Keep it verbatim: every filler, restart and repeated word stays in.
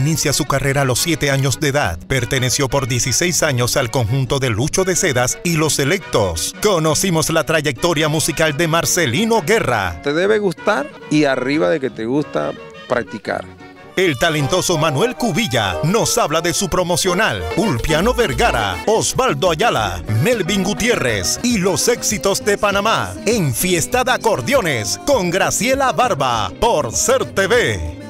inicia su carrera a los siete años de edad. Perteneció por dieciséis años al conjunto de Lucho de Sedas y Los Selectos. Conocimos la trayectoria musical de Marcelino Guerra. Te debe gustar y arriba de que te gusta practicar. El talentoso Manuel Cubilla nos habla de su promocional, Ulpiano Vergara, Osvaldo Ayala, Melvin Gutiérrez y los éxitos de Panamá en Fiesta de Acordeones con Graciela Barba por Ser T V.